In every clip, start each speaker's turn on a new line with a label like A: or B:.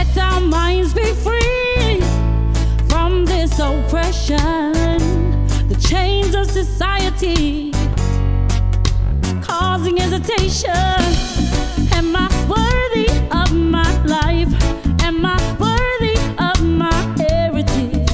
A: Let our minds be free from this oppression, the chains of society causing hesitation. Am I worthy of my life? Am I worthy of my heritage?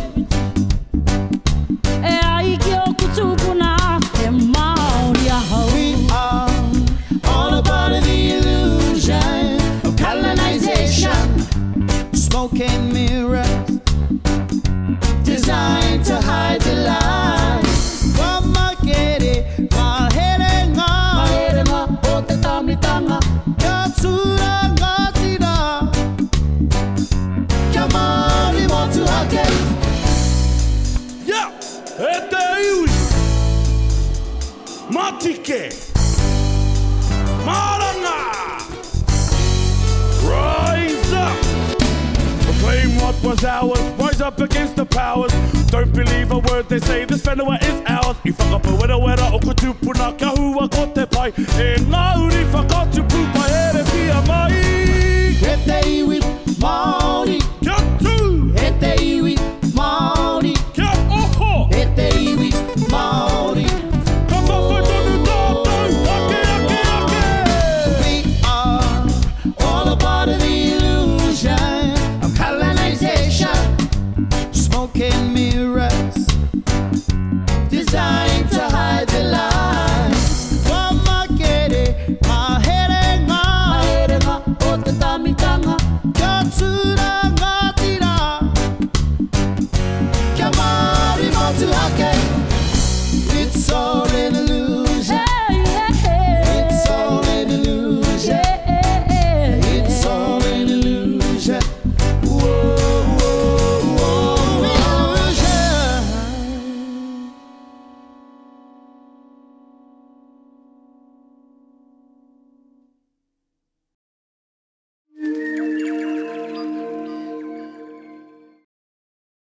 B: We are all about the illusion of colonization, smoke and mirrors designed to hide the lies.
C: Matike Maranga, rise up, proclaim what was ours, rise up against the powers. Don't believe a word they say, this whenua is ours. I whakapa wera wera o kutupuna kia hua ko te pai. E ngā uri whakatupu pai ere pia mai.
B: He te iwi Māori,
C: Kia tū,
B: he te iwi Māori,
C: kia oho,
B: he te iwi Māori.
C: ka whawhai tonu tātou, ake ake ake.
B: We are all about the illusion of colonization, smoke and mirrors designed to hide the lies. Wamakere, maherenga, o te tamitanga, kia tū